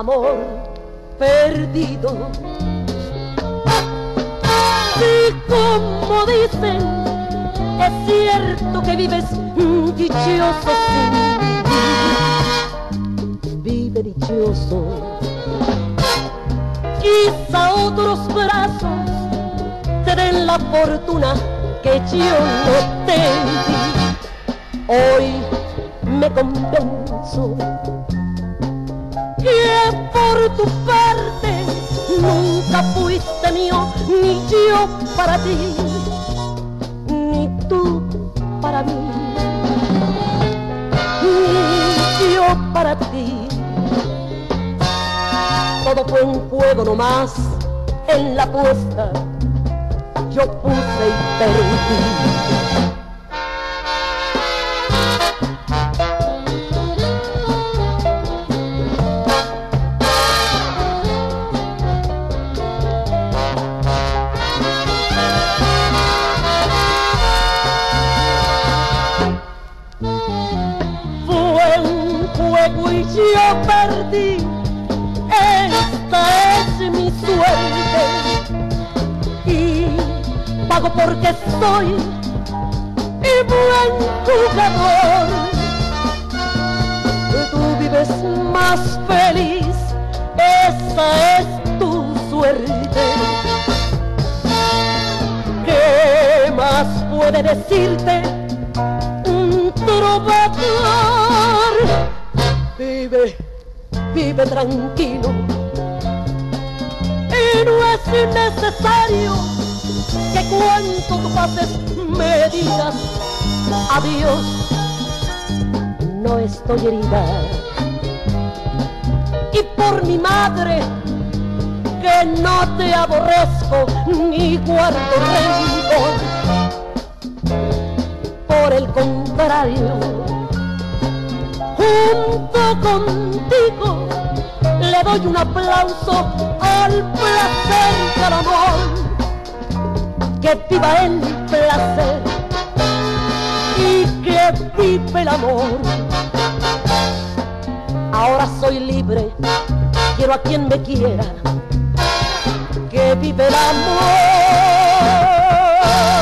amor perdido. Y como dicen, es cierto que vives dichoso sin mí. Vive dichoso. Quizá otros brazos te den la fortuna que yo no te di. Hoy me convenzo que por tu parte nunca fuiste mío, ni yo para ti, ni tú para mí, ni yo para ti. Todo fue un juego nomás, en la apuesta yo puse y perdí. Y yo perdí, esta es mi suerte y pago porque soy buen jugador. Tú vives más feliz, esa es tu suerte. ¿Qué más puede decirte un trovador? Vive, vive tranquilo y no es necesario que cuando tú pases me digas adiós. No estoy herida y por mi madre que no te aborrezco ni guardo rencor. Por el contrario, junto contigo le doy un aplauso al placer del amor. Que viva el placer y que vive el amor. Ahora soy libre, quiero a quien me quiera. Que vive el amor.